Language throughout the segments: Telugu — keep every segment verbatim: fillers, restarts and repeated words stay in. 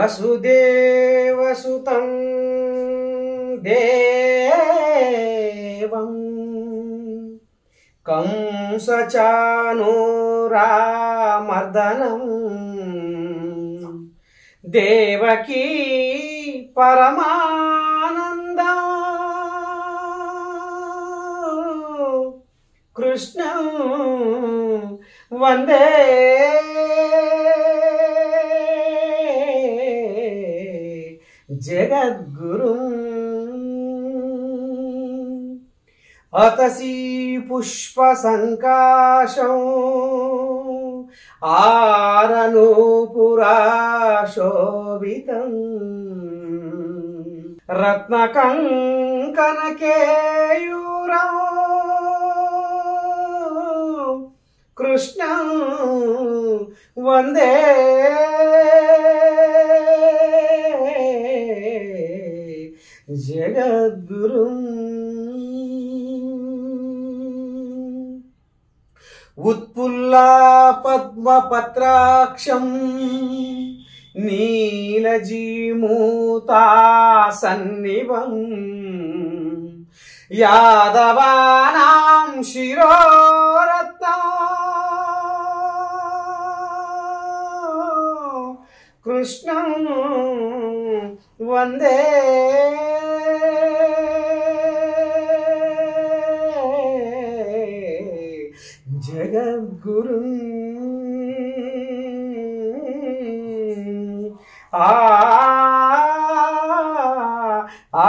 వసుదేవసుతం దేవం కంసచానూరమర్దనం దేవకీ పరమానందం కృష్ణం వందే జగద్గురుం అతసీ పుష్పసంకాశం ఆరనూపురాశోభితం రత్నకంకణకేయూరం కృష్ణం వందే జగద్గురుం ఉత్పుల్లా పద్మపత్రాక్షం నీలజీమూతాసన్నిభం యాదవానాం శిరోరత్నం కృష్ణం వందే జగద్గురుం ఆ ఆ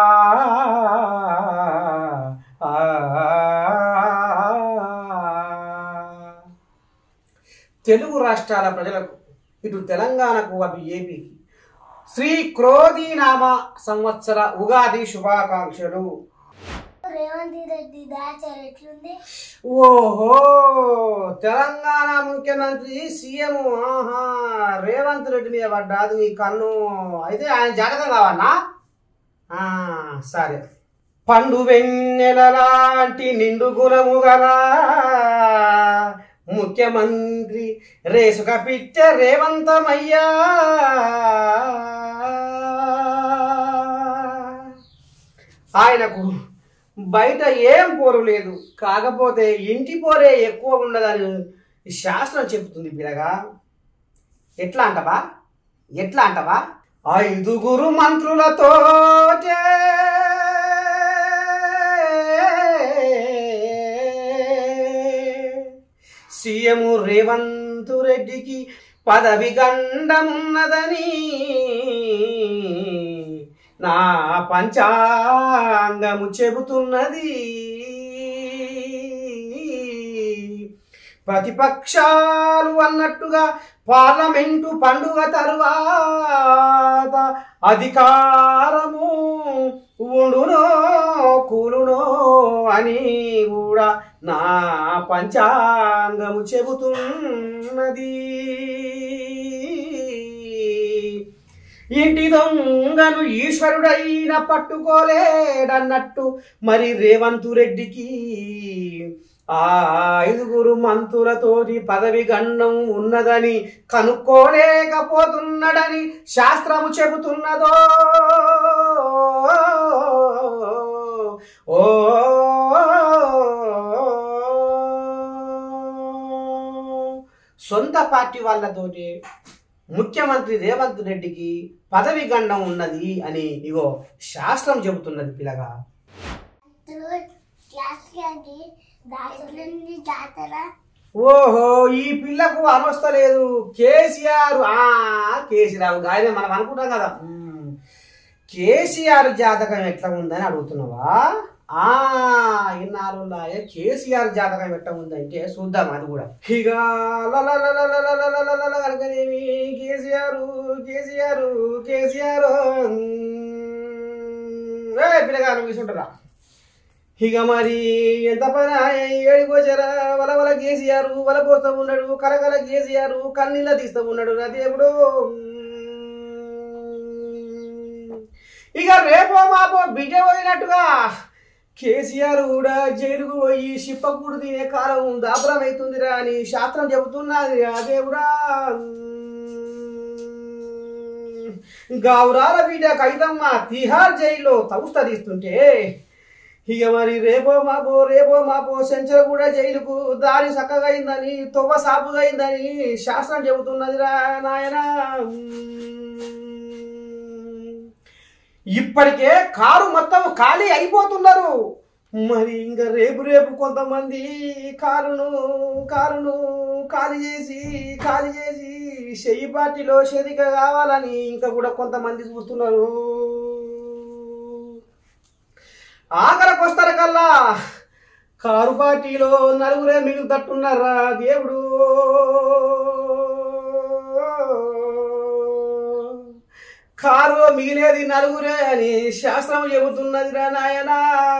తెలుగు రాష్ట్రాల ప్రజలకు ఇటు తెలంగాణకు అటు ఏపీకి శ్రీ క్రోధీనామ సంవత్సర ఉగాది శుభాకాంక్షలు. రేవంత్ రెడ్డి దాచారు ఎట్లుంది? ఓహో, తెలంగాణ ముఖ్యమంత్రి సీఎం ఆహా రేవంత్ రెడ్డి మీద పడ్డాది నీ కన్ను. అయితే ఆయన జాగ్రత్త కావన్నా. సరే, పండు వెన్నెల లాంటి నిండు గుణము గల ముఖ్యమంత్రి రేసుక పిచ్చ రేవంతమయ్యా. ఆయనకు బయట ఏం పోరు లేదు, కాకపోతే ఇంటి పోరే ఎక్కువ ఉండదని శాస్త్రం చెబుతుంది. పిల్లగా ఎట్లా అంటవా ఎట్లా అంటవా ఐదుగురు మంత్రులతో సీఎం రేవంత్ రెడ్డికి పదవి గండమున్నదని నా పంచాంగము చెబుతున్నది. ప్రతిపక్షాలు అన్నట్టుగా పార్లమెంటు పండుగ తరువాత అధికారము ఉండునో కూలునో అని కూడా నా పంచాంగము చెబుతున్నది. ఇంటి దొంగను ఈశ్వరుడైన పట్టుకోలేడన్నట్టు మరి రేవంత్ రెడ్డికి ఆ ఐదుగురు మంత్రులతోటి పదవి గండం ఉన్నదని కనుక్కోలేకపోతున్నాడని శాస్త్రము చెబుతున్నదో. ఓ సొంత పార్టీ వాళ్ళతోటి ముఖ్యమంత్రి రేవంత్ రెడ్డికి పదవి గండం ఉన్నది అని ఇగో శాస్త్రం చెబుతున్నది. పిల్లగా ఓహో, ఈ పిల్లకు అనొస్తలేదు. కేసీఆర్ ఆ కేసీరావు గాయన మనం అనుకుంటాం కదా. కేసీఆర్ జాతకం ఎట్లా ఉందని అడుగుతున్నావా? ఆ ఇన్నాళ్ళు కేసీఆర్ జాతకం ఎట్లా ఉందంటే చూద్దాం అది కూడా. ఇక కనుకనేమి కేసీఆర్ కేసీఆర్ కేసీఆర్ పిల్లగారు తీసుకుంటారా. ఇక మరి ఎంత పైన ఏడిపోచారా వల వల కేసీఆర్ వల పోస్తూ ఉన్నాడు, కలకల కేసీఆర్ కన్నీళ్ళ తీస్తూ ఉన్నాడు నా దేవుడు. ఇక రేపో మాపో బిడ్డ పోయినట్టుగా కేసీఆర్ కూడా జైలుకు పోయి సిప్పకూడు తినే కాలం దాపురం అవుతుందిరా అని శాస్త్రం చెబుతున్నది. అదే కూడా గౌరాల బిడ్డ కైతమ్మ తిహార్ జైల్లో తౌస్తరిస్తుంటే ఇక మరి రేపో మాపో రేపో మాపో సెంచరగూడ జైలుకు దారి చక్కగా అయిందని తొవ్వ సాపుగా అయిందని శాస్త్రం చెబుతున్నదిరా నాయనా. ఇప్పటికే కారు మొత్తం ఖాళీ అయిపోతున్నారు. మరి ఇంకా రేపు రేపు కొంతమంది కారును కారును ఖాళీ చేసి ఖాళీ చేసి చెయ్యి పార్టీలో షరిక కావాలని ఇంకా కూడా కొంతమంది చూస్తున్నారు. ఆఖరికి వస్తారు కల్లా కారు పార్టీలో నలుగురే మిగులుతట్టున్నారా దేవుడు. కారులో మిగిలేది నలుగురే అని శాస్త్రం చెబుతున్నది రా నాయనా.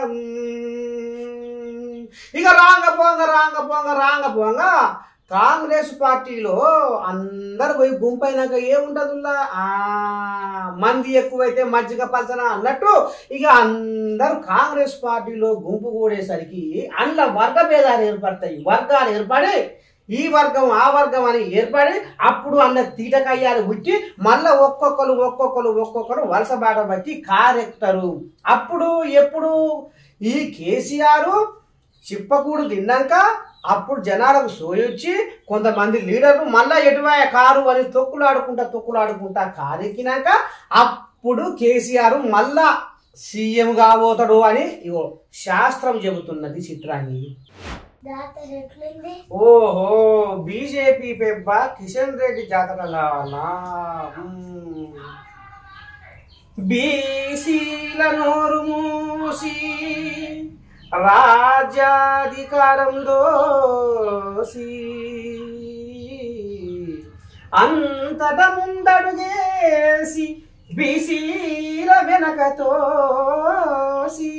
ఇక రాంగ పోంగ రాంగ పోంగ రాంగ పోంగ కాంగ్రెస్ పార్టీలో అందరు పోయి గుంపైనాక ఏముంటదుల్లా ఆ మంది ఎక్కువైతే మజ్జిగ పలసన అన్నట్టు ఇక అందరూ కాంగ్రెస్ పార్టీలో గుంపు కూడేసరికి అందులో వర్గ భేదాలు ఏర్పడతాయి. వర్గాలు ఏర్పడి ఈ వర్గం ఆ వర్గం అని ఏర్పడి అప్పుడు అన్న తీటకయ్యాలు పుట్టి మళ్ళీ ఒక్కొక్కరు ఒక్కొక్కరు ఒక్కొక్కరు వలస బాట బట్టి కారెక్కుతారు. అప్పుడు ఎప్పుడు ఈ కేసీఆర్ చిప్పకూడు తిన్నాక అప్పుడు జనాలకు సోయొచ్చి కొంతమంది లీడర్లు మళ్ళా ఎటువైనా కారు అని తొక్కులాడుకుంటా తొక్కులాడుకుంటా కారెక్కినాక అప్పుడు కేసీఆర్ మళ్ళా సీఎం కాబోతాడు అని ఇగో శాస్త్రం చెబుతున్నది చిత్రాన్ని. ఓహో బీజేపీ పెబ్బ కిషన్ రెడ్డి జాతకం కావాలా? బీసీల నోరు మూసి రాజ్యాధికారం దోసి అంతట ముందడుగేసి బీసీల వెనక తోసి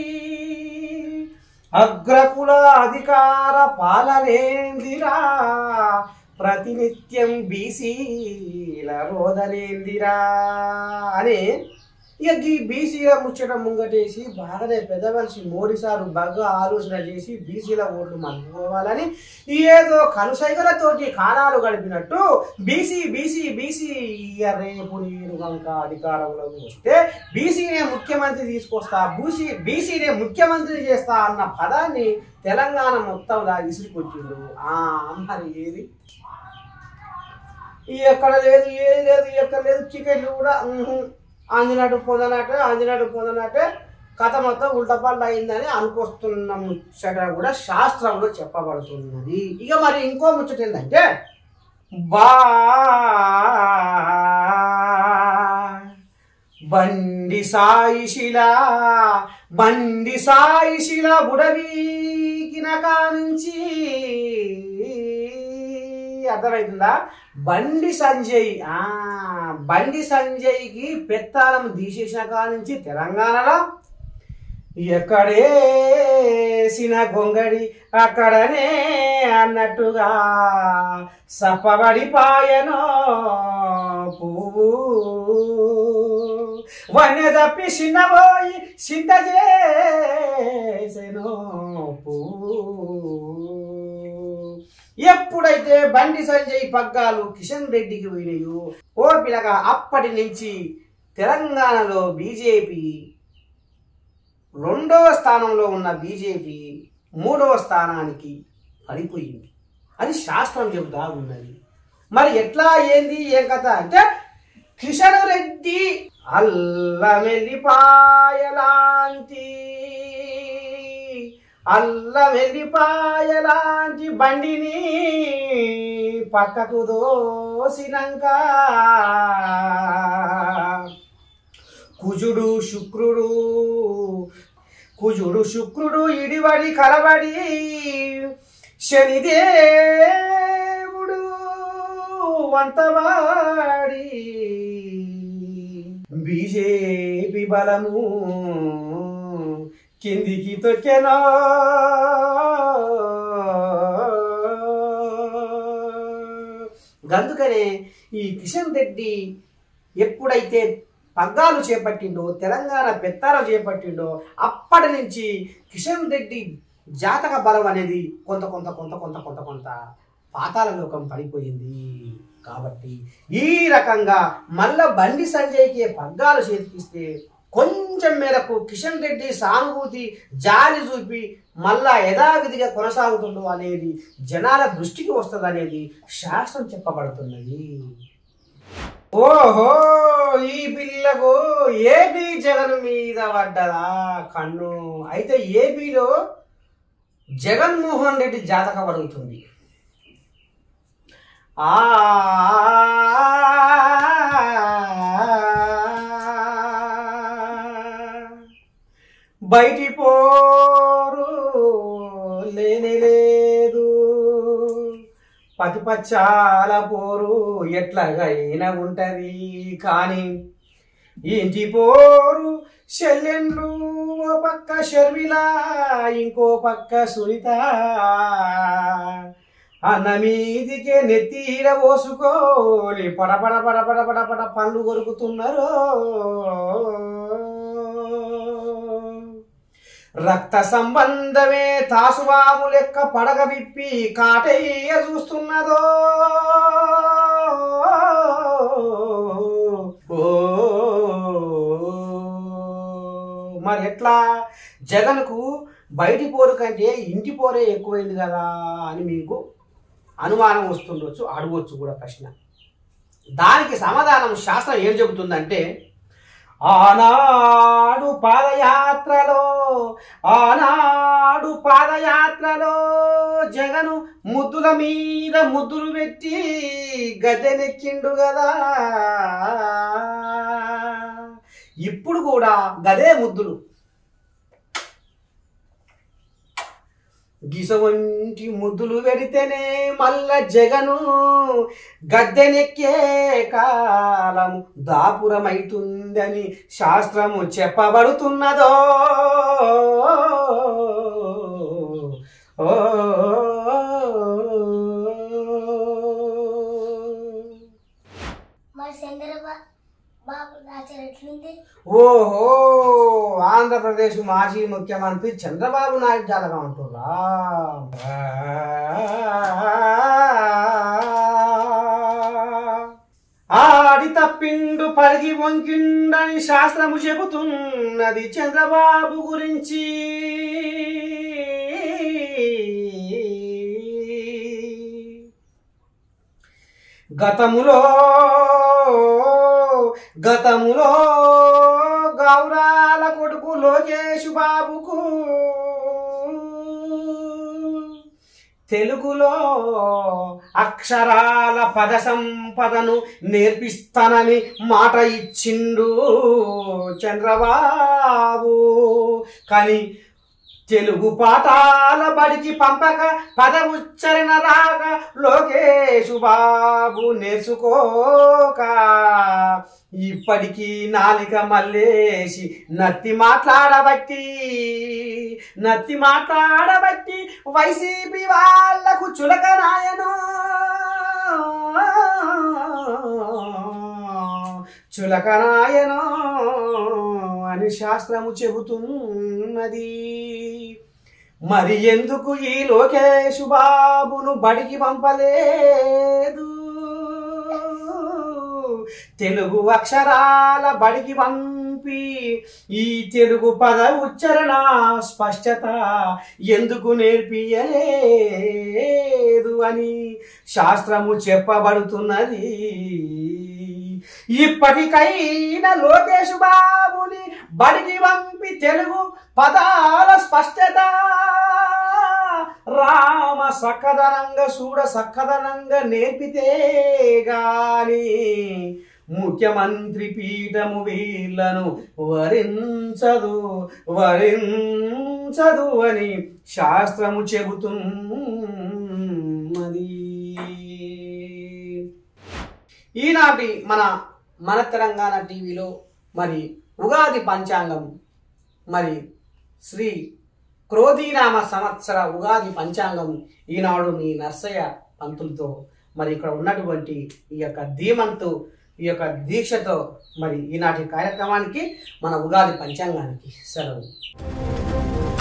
అగ్రకుల అధికార పాలనేందిరా ప్రతినిత్యం బీసీల రోదనేందిరా అని ఇక ఈ బీసీల ముచ్చట ముంగటేసి బాగానే పెద్ద మనిషి మోడీ సారు బాగా ఆలోచన చేసి బీసీల ఓట్లు మలుపుకోవాలని ఏదో కనుసైగలతోటి కాలాలు గడిపినట్టు బీసీ బీసీ బీసీ రేపు నేను కనుక అధికారంలోకి వస్తే బీసీనే ముఖ్యమంత్రి తీసుకొస్తా బూసీ బీసీనే ముఖ్యమంత్రి చేస్తా అన్న పదాన్ని తెలంగాణ మొత్తంలా విసిరికొచ్చిండు. ఆ మరి ఏది ఎక్కడ లేదు ఏది లేదు ఎక్కడ లేదు టికెట్లు కూడా అందినట్టు పొందనట్టు అందినట్టు పొందనట్టే కథ మొత్తం ఉల్టపల్ట అయిందని అనుకొస్తున్న ముచ్చట కూడా శాస్త్రంలో చెప్పబడుతున్నది. ఇక మరి ఇంకో ముచ్చట ఏంటంటే బా బండి సాయిశిలా బండి సాయిశిల బుడవీకిన కాంచి అర్థమవుతుందా? బండి సంజయ్ ఆ బండి సంజయ్కి పెత్తాలం తీసేసిన కాడ నుంచి తెలంగాణలో ఎక్కడేసిన గొంగడి అక్కడనే అన్నట్టుగా సప్పబడిపాయనో పువ్వు వన్నె తప్పి చిన్నబోయి చింత చేసెనో పువ్వు. ఎప్పుడైతే బండి సంజయ్ పగ్గాలు కిషన్ రెడ్డికి పోయినాయో ఓ పిల్లగా అప్పటి నుంచి తెలంగాణలో బీజేపీ రెండవ స్థానంలో ఉన్న బీజేపీ మూడవ స్థానానికి పడిపోయింది. అది శాస్త్రం చెబుతా ఉన్నది. మరి ఎట్లా ఏంది ఏం కథ అంటే కిషన్ రెడ్డి అల్లమెల్లిపాయలాంటి అల్లమెల్లిపాయలాంటి బండిని పక్కకు దోసినాక కుజుడు శుక్రుడు కుజుడు శుక్రుడు ఇడివడి కలబడి శనిదేవుడు వంతవాడి బీజేపీ బలము కిందికి తొక్కెనో అందుకనే ఈ కిషన్ రెడ్డి ఎప్పుడైతే పగ్గాలు చేపట్టిండో తెలంగాణ పెత్తాలు చేపట్టిండో అప్పటి నుంచి కిషన్ రెడ్డి జాతక బలం అనేది కొంత కొంత కొంత కొంత కొంత కొంత పాతాళ లోకం పడిపోయింది. కాబట్టి ఈ రకంగా మళ్ళా బండి సంజయ్కి పగ్గాలు చేతికిస్తే కొంచెం మేరకు కిషన్ రెడ్డి సానుభూతి జాలి చూపి మళ్ళా యథావిధిగా కొనసాగుతుందో అనేది జనాల దృష్టికి వస్తుంది అనేది శాస్త్రం చెప్పబడుతున్నది. ఓహో, ఈ పిల్లకు ఏపీ జగన్ మీద పడ్డదా కన్ను. అయితే ఏపీలో జగన్మోహన్ రెడ్డి జాతకం అడుగుతుంది. ఆ బయటి పోరు లేనే లేదు, పతిపచ్చాల పోరు ఎట్లాగైనా ఉంటది, కానీ ఇంటి పోరు చెల్లెండ్లు ఓ పక్క షర్మిల ఇంకో పక్క సునీత అన్న మీదికే నెత్తిర పోసుకోని పడపడ పడపడ పడపడ పండ్లు కొరుకుతున్నారు. రక్త సంబంధమే తాసువాము లెక్క పడగ విప్పి కాటయ్య చూస్తున్నదో. మరి ఎట్లా జగన్కు బయటి పోరు కంటే ఇంటి పోరే ఎక్కువైంది కదా అని మీకు అనుమానం వస్తుండొచ్చు, అడగవచ్చు కూడా ప్రశ్న. దానికి సమాధానం శాస్త్రం ఏం చెబుతుందంటే, ఆనాడు పాదయాత్రలో ఆనాడు పాదయాత్రలో జగను ముద్దుల మీద ముద్దులు పెట్టి గద్దెనెక్కిండు కదా, ఇప్పుడు కూడా గదే ముద్దులు. గిస వంటి ముద్దులు పెడితేనే మల్ల జగను గద్దెనెక్కే కాలము దాపురమైతుందని శాస్త్రము చెప్పబడుతున్నదో. ఓహో, ఆంధ్రప్రదేశ్ మాజీ ముఖ్యమంత్రి చంద్రబాబు నాయుడు జాతకం అంటున్నా. ఆడి తప్పిండు పడిగి వంకిండని శాస్త్రము చెబుతున్నది చంద్రబాబు గురించి. గతములో గతములో గౌరాల కొడుకు లోకేష్ బాబుకు తెలుగులో అక్షరాల పద సంపదను నేర్పిస్తానని మాట ఇచ్చిండు చంద్రబాబు. కానీ తెలుగు పాఠాల బడికి పంపక పద ఉచ్చరణ రాక లోకేష్ బాబు నేర్చుకోక ఇప్పటికీ నాలిక మల్లేసి నత్తి మాట్లాడబట్టి నత్తి మాట్లాడబట్టి వైసీపీ వాళ్లకు చులకనాయనో చులకనాయనో అని శాస్త్రము చెబుతున్నది. మరి ఎందుకు ఈ లోకేష్ బాబును బడికి పంపలేదు? తెలుగు అక్షరాల బడికి పంపి ఈ తెలుగు పద ఉచ్చరణ స్పష్టత ఎందుకు నేర్పియలేదు అని శాస్త్రము చెప్పబడుతున్నది. ఇప్పటికైనా లోకేష్ బాబుని బడికి పంపి తెలుగు పదాల స్పష్టత రామ సక్కదనంగా చూడ సక్కదనంగా నేర్పితే గాని ముఖ్యమంత్రి పీఠము వీళ్లను వరించదు వరించదు అని శాస్త్రము చెబుతున్నది. ఈనాటి మన మన తెలంగాణ టీవీలో మరి ఉగాది పంచాంగం మరి శ్రీ క్రోధీనామ సంవత్సర ఉగాది పంచాంగం ఈనాడు మీ నర్సయ్య పంతులతో మరి ఇక్కడ ఉన్నటువంటి ఈ యొక్క ధీమంతో ఈ యొక్క దీక్షతో మరి ఈనాటి కార్యక్రమానికి మన ఉగాది పంచాంగానికి సెలవు.